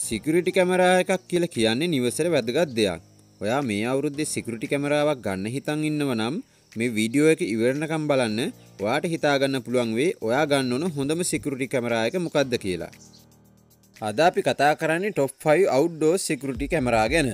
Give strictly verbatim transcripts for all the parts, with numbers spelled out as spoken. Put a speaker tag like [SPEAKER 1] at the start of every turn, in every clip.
[SPEAKER 1] Security camera එකක් කියලා කියන්නේ නිවසේට වැදගත් දෙයක්. ඔයා මේ අවුරුද්දේ සිකියුරිටි කැමරාවක් ගන්න හිතන් ඉන්නව නම් මේ වීඩියෝ එක ඉවරනකම් බලන්න. ඔයාට හිතා ගන්න පුළුවන් වෙයි ඔයා ගන්න ඕන හොඳම සිකියුරිටි කැමරා එක මොකක්ද කියලා. අද අපි කතා කරන්නේ top five outdoor security camera ගැන.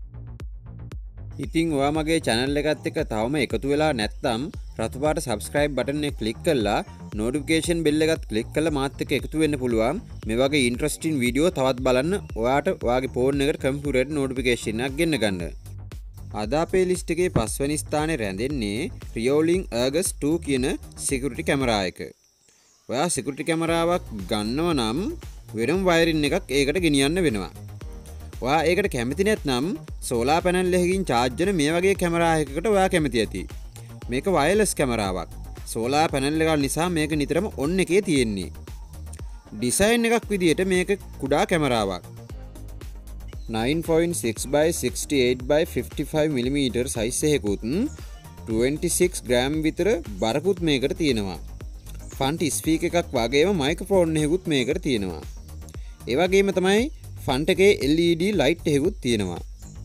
[SPEAKER 1] ඉතින් ඔයා මගේ channel එකත් එක්ක තවම එකතු වෙලා නැත්නම් රතු පාට subscribe button එක click කරලා notification bell එකත් click කරලා මාත් එක්ක එකතු වෙන්න පුළුවන්. මේ වගේ interesting video තවත් බලන්න ඔයාට ඔයාගේ phone එකට computer එකට notification එකක් ගෙන්න ගන්න. අද අපේ list එකේ පස්වෙනි ස්ථානයේ රැඳෙන්නේ Reolink Argus two කියන security කැමරා එක. ඔයා security කැමරාවක් ගන්නව නම් වෙනම වයරින් එකක් ඒකට ගෙනියන්න වෙනවා. ඔයා ඒකට කැමති නැත්නම් සෝලාර් පැනල් එකකින් charge වෙන මේ වගේ කැමරා එකකට ඔයා කැමති ඇති. මේක වයර්ලස් කැමරාවක්. සෝලාර් පැනල් එක නිසා මේක නිතරම on එකේ තියෙන්නේ. ඩිසයින් එකක් විදියට මේක කුඩා කැමරාවක්. nine point six by sixty-eight by fifty-five millimeter size එකකුත් twenty-six gram විතර බරකුත් මේකට තියෙනවා. ෆ්‍රන්ට් ස්පීකර් එකක් වගේම මයික්‍රොෆෝන් එකකුත් මේකට තියෙනවා. ඒ වගේම තමයි ෆ්‍රන්ට් එකේ L E D light එකකුත් තියෙනවා.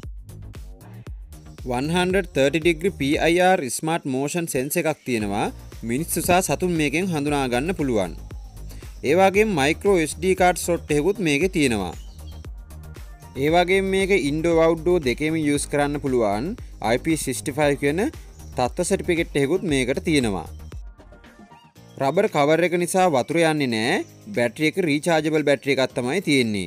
[SPEAKER 1] one thirty degree P I R smart motion sense එකක් තියෙනවා. මිනිස්සු සහ සතුන් මේකෙන් හඳුනා ගන්න පුළුවන්. ඒ වගේම micro S D card slot එකකුත් මේකේ තියෙනවා. ඒ වගේම මේක indoor outdoor දෙකේම use කරන්න පුළුවන් I P sixty-five කියන තත්ත්ව සර්ටිෆිකේට් එකකුත් මේකට තියෙනවා. රබර් කවර් එක නිසා වතුර යන්නේ නැහැ. බැටරි එක රීචාර්ජබල් බැටරි එකක් තමයි තියෙන්නේ.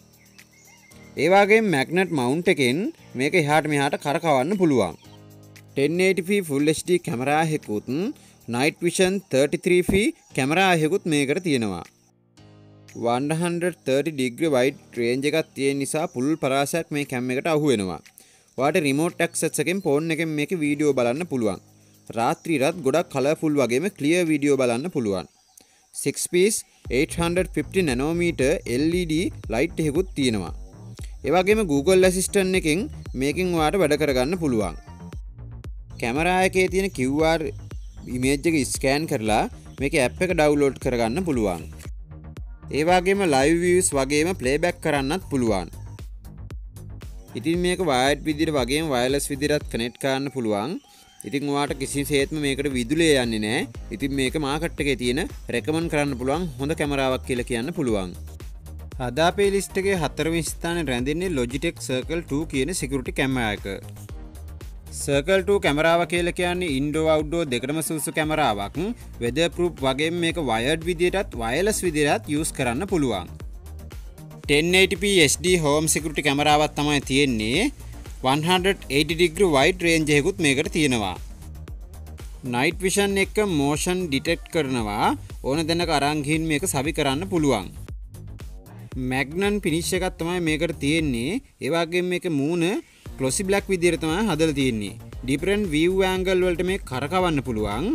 [SPEAKER 1] ඒ වගේම මැග්නට් මවුන්ට් එකෙන් මේක එහාට මෙහාට කරකවන්න පුළුවන්. ten eighty p full H D camera එකකුත් night vision thirty-three p camera එකකුත් මේකට තියෙනවා. one thirty degree wide range එකක් තියෙන නිසා පුළුල් පරාසයක් මේ කැම් එකට අහු වෙනවා. ඔයාලට remote access එකෙන් phone එකෙන් මේකේ වීඩියෝ බලන්න පුළුවන්. රාත්‍රී රත් ගොඩක් කලර්ෆුල් වගේම ක්ලියර් වීඩියෝ බලන්න පුළුවන්. six piece eight fifty nanometer L E D light එකකුත් තියෙනවා. ඒ වගේම Google Assistant එකෙන් මේකෙන් ඔයාලට වැඩ කරගන්න පුළුවන්. කැමරා එකේ තියෙන Q R image එක scan කරලා මේකේ app එක download කරගන්න පුළුවන්. ඒ වගේම live views වගේම playback කරන්නත් පුළුවන්. ඉතින් මේක wired විදිහට වගේම wireless විදිහටත් connect කරන්න පුළුවන්. ඉතින් ඔයාට කිසිසේත්ම මේකට විදුලිය යන්නේ නැහැ. ඉතින් මේක මාකට් එකේ තියෙන recommend කරන්න පුළුවන් හොඳ කැමරාවක් කියලා කියන්න පුළුවන්. අද අපේ list එකේ හතරවෙනි ස්ථානයේ රැඳෙන්නේ Logitech Circle two කියන security කැමරා එක. Circle two කැමරාව කියලා කියන්නේ indoor outdoor දෙකටම සුදුසු කැමරාවක්. weather proof වගේම මේක wired විදියටත් wireless විදියටත් use කරන්න පුළුවන්. ten eighty p H D home security කැමරාවක් තමයි තියෙන්නේ. one eighty degree wide range එකකුත් මේකට තියෙනවා. night vision එක motion detect කරනවා. ඕන දෙනක අරන් ගිහින් මේක සවි කරන්න පුළුවන්. magnon finish එකක් තමයි මේකට තියෙන්නේ. ඒ වගේම මේක මූණ glossy black විදියට තමයි හදලා තියෙන්නේ. different view angle වලට මේක කරකවන්න පුළුවන්.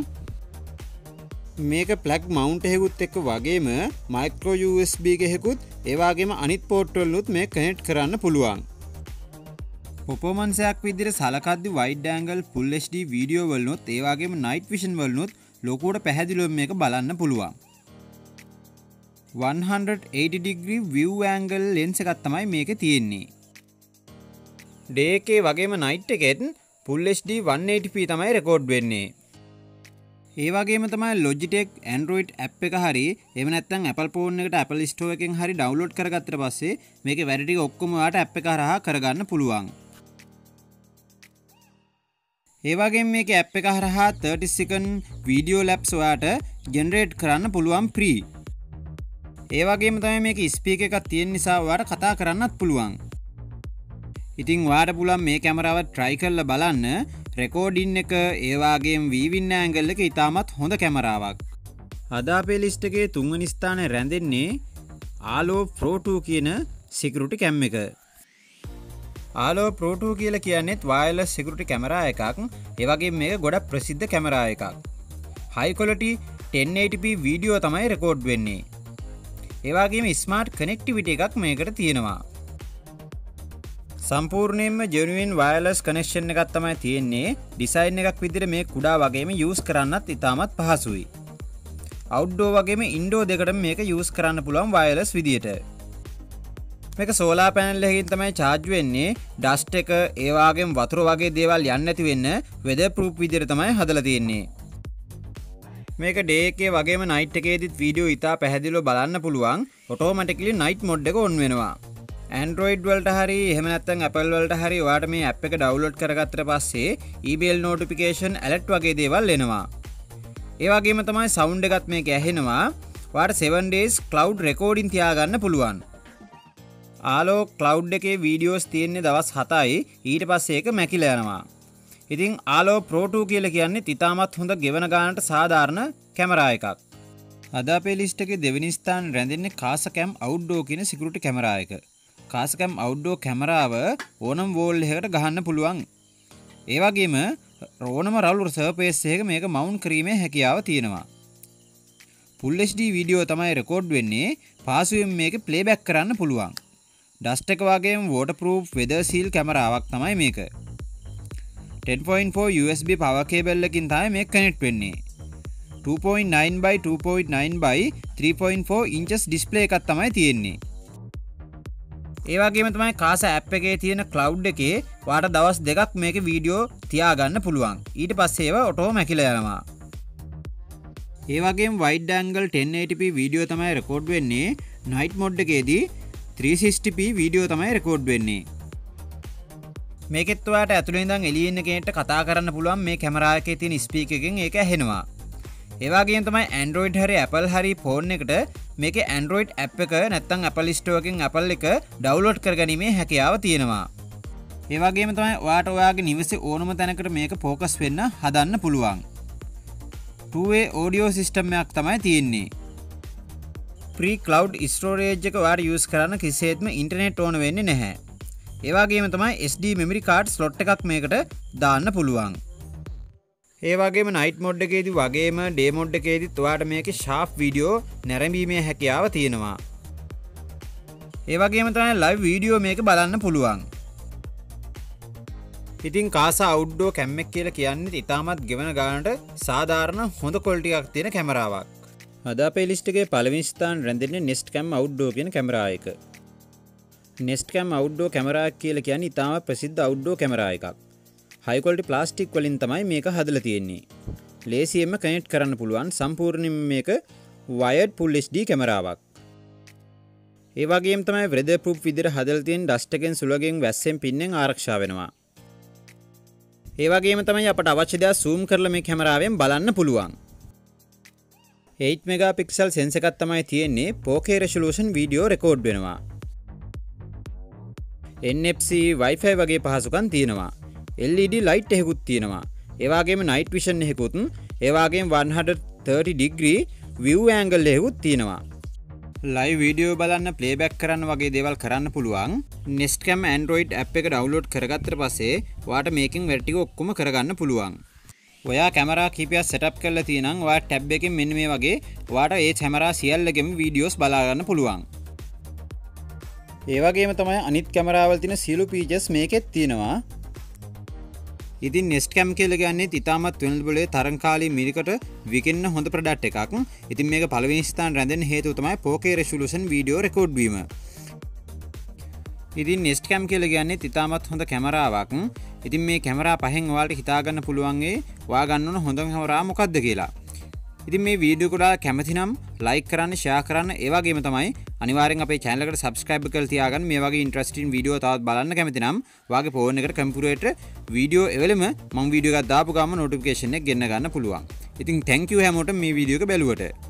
[SPEAKER 1] මේක plug mount එකකුත් එක්ක වගේම micro U S B එකකුත් ඒ වගේම අනිත් port වලුත් මේක connect කරන්න පුළුවන්. performance එකක් විදියට සලකද්දි wide angle full H D video වලුත් ඒ වගේම night vision වලුත් ලොකුවට පැහැදිලිව මේක බලන්න පුළුවන්. one eighty degree view angle lens එකක් තමයි මේකේ තියෙන්නේ. day එකේ වගේම night එකෙත් full H D one eighty p තමයි record වෙන්නේ. ඒ වගේම තමයි Logitech Android app එක හරි එහෙම නැත්නම් Apple phone එකට Apple Store එකෙන් හරි download කරගත්තට පස්සේ මේකේ වැඩ ටික ඔක්කොම ඔයාලට app එක හරහා කරගන්න පුළුවන්. ඒ වගේම මේකේ app එක හරහා thirty second video lapse ඔයාලට generate කරන්න පුළුවන් free. ඒ වගේම තමයි මේකේ ස්පීකර් එකක් තියෙන නිසා ඔයාලට කතා කරන්නත් පුළුවන්. ඉතින් ඔයාලට පුළුවන් මේ කැමරාව try කරලා බලන්න. recording එක ඒ වගේම viewing angle එක ඉතාමත් හොඳ කැමරාවක්. අද අපේ list එකේ තුන්වෙනි ස්ථානයේ රැඳෙන්නේ Alo Pro two කියන security cam එක. Alo Pro two කියලා කියන්නේ wireless security camera එකක්. ඒ වගේම මේක ගොඩක් ප්‍රසිද්ධ කැමරා එකක්. high quality ten eighty p video තමයි record වෙන්නේ. ඒ වගේම smart connectivity එකක් මේකට තියෙනවා. සම්පූර්ණයෙන්ම genuine wireless connection එකක් තමයි තියෙන්නේ. design එකක් විදිහට මේ කුඩා වගේම use කරන්නත් ඉතාමත් පහසුයි. outdoor වගේම indoor දෙකටම මේක use කරන්න පුළුවන් wireless විදිහට. මේක සෝලාර් පැනල් එකකින් තමයි charge වෙන්නේ. dust එක ඒ වගේම වතුර වගේ දේවල් යන්නේ නැති වෙන්න weather proof විදිහට තමයි හදලා තියෙන්නේ. මේක day එකේ වගේම night එකේදීත් වීඩියෝ ඉතා පැහැදිලිව බලන්න පුළුවන්. automatically night mode එක on වෙනවා. Android වලට හරි එහෙම නැත්නම් Apple වලට හරි ඔයාලට මේ app එක download කරගත්තට පස්සේ email notification alert වගේ දේවල් එනවා. ඒ වගේම තමයි sound එකත් මේක ඇහෙනවා. ඔයාලට seven days cloud recording තියාගන්න පුළුවන්. ආලෝ cloud එකේ වීඩියෝස් තියෙන්නේ දවස් හතයි. ඊට පස්සේ ඒක මැකිලා යනවා. ඉතින් ආලෝ Pro two කියලා කියන්නේ ඉතාමත් හොඳ ගෙවන ගානට සාධාරණ කැමරා එකක්. අද අපේ ලිස්ට් එකේ දෙවෙනි ස්ථාන රැඳෙන්නේ Casacam Outdoor කියන සිකියුරිටි කැමරා එක. Casacam Outdoor කැමරාව ඕනම වෝල් එකකට ගහන්න පුළුවන්. ඒ වගේම ඕනම රවුලර් සර්ෆේස් එකක මේක මවුන්ට් කිරීමේ හැකියාව තියෙනවා. Full H D වීඩියෝ තමයි රෙකෝඩ් වෙන්නේ. පාසුවෙන් මේක ප්ලේබැක් කරන්න පුළුවන්. dust එක වගේම waterproof weather seal කැමරාවක් තමයි මේක. ten point four U S B power cable එකකින් තමයි මේක කනෙක්ට් වෙන්නේ. two point nine by two point nine by three point four inches display එකක් තමයි තියෙන්නේ. ඒ වගේම තමයි Casa app එකේ තියෙන cloud එකේ ඔයාලට දවස් දෙකක් මේකේ වීඩියෝ තියාගන්න පුළුවන්. ඊට පස්සේ ඒවා ඔටෝ මැකිලා යනවා. ඒ වගේම wide angle ten eighty p video තමයි රෙකෝඩ් වෙන්නේ. night mode එකේදී three sixty p වීඩියෝ තමයි රෙකෝඩ් වෙන්නේ. මේකෙත් ඔයාලට ඇතුළේ ඉඳන් එළියේ ඉන්න කෙනෙක්ට කතා කරන්න පුළුවන් මේ කැමරා එකේ තියෙන ස්පීකර් එකෙන් ඒක ඇහෙනවා. ඒ වගේම තමයි Android හරි Apple හරි ෆෝන් එකට මේකේ Android app එක නැත්නම් Apple Store එකෙන් Apple එක download කරගැනීමේ හැකියාව තියෙනවා. ඒ වගේම තමයි ඔයාලට ඔයාගේ නිවසේ ඕනම තැනකට මේක ફોකස් වෙන්න හදන්න පුළුවන්. two way audio system එකක් තමයි තියෙන්නේ. free cloud storage එක ඔයාලට use කරන්න කිසිසේත්ම internet ඕන වෙන්නේ නැහැ. ඒ වගේම තමයි S D memory card slot එකක් මේකට දාන්න පුළුවන්. ඒ වගේම night mode එකේදී වගේම day mode එකේදීත් ඔයාලට මේකේ sharp video නැරඹීමේ හැකියාව තියෙනවා. ඒ වගේම තමයි live video මේක බලන්න පුළුවන්. ඉතින් Casa Outdoor Cam එක කියලා කියන්නේ ඉතාමත් ගෙවන ගානට සාධාරණ හොඳ quality එකක් තියෙන කැමරාවක්. අද අපේ ලිස්ට් එකේ පළවෙනි ස්ථාන රැඳෙන්නේ Nest Cam Outdoor කියන කැමරා එක. Nest Cam Outdoor කැමරා කියලා කියන්නේ ඉතාමත් ප්‍රසිද්ධ outdoor කැමරා එකක්. high quality plastic වලින් තමයි මේක හදලා තියෙන්නේ. ලේසියෙන්ම කනෙක්ට් කරන්න පුළුවන් සම්පූර්ණයෙන්ම මේක wired full H D කැමරාවක්. ඒ වගේම තමයි weather proof විදිහට හදලා තියෙන dust එකෙන් සුළඟෙන් වැස්සෙන් පින්නෙන් ආරක්ෂා වෙනවා. ඒ වගේම තමයි අපට අවශ්‍ය දේ zoom කරලා මේ කැමරාවෙන් බලන්න පුළුවන්. eight megapixel sensor එකක් තමයි තියෙන්නේ. four K resolution video record වෙනවා. N F C Wi-Fi වගේ පහසුකම් තියෙනවා. L E D light එකකුත් තියෙනවා. ඒ වගේම night vision එකකුත්, ඒ වගේම one thirty degree view angle එකකුත් තියෙනවා. live video බලන්න playback කරන්න වගේ දේවල් කරන්න පුළුවන්. Nest Cam Android app එක download කරගත්තට පස්සේ ඔයාට මේකෙන් වැඩ ටික ඔක්කොම කරගන්න පුළුවන්. ඔයා කැමරා කීපයක් setup කරලා තියෙනම් ඔයා tab එකෙන් මෙන්න මේ වගේ ඔයාට ඒ කැමරා සියල්ලගෙම videos බලා ගන්න පුළුවන්. ඒ වගේම තමයි අනිත් කැමරාවල තියෙන සියලු features මේකෙත් තියෙනවා. ඉතින් Nest Cam කියලා කියන්නේ ඉතාමත් වෙළඳපොලේ තරංකාලී මිරිකට විකින්න හොඳ ප්‍රොඩක්ට් එකක්. ඉතින් මේක පළවෙනි ස්ථාන රැඳෙන්න හේතුව තමයි four K resolution video record වීම. ඉතින් Nest Cam කියලා කියන්නේ ඉතාමත් හොඳ කැමරාවක්. ඉතින් මේ කැමරා පහෙන් ඔයාලට හිතා ගන්න පුළුවන් ඒ ඔයා ගන්න ඕන හොඳම කැමරාව මොකක්ද කියලා. ඉතින් මේ වීඩියෝ එක ඔයාලා කැමති නම් like කරන්න, share කරන්න, ඒ වගේම තමයි අනිවාර්යෙන් අපේ channel එකට subscribe කරලා තියාගන්න. මේ වගේ interesting වීඩියෝ තවත් බලන්න කැමති නම් ඔයාගේ phone එකට කම්පියුටර් එකට වීඩියෝ එවෙලම මම වීඩියෝ එකක් දාපු ගමන් notification එක ගෙන්න ගන්න පුළුවන්. ඉතින් thank you හැමෝටම මේ වීඩියෝ එක බැලුවට.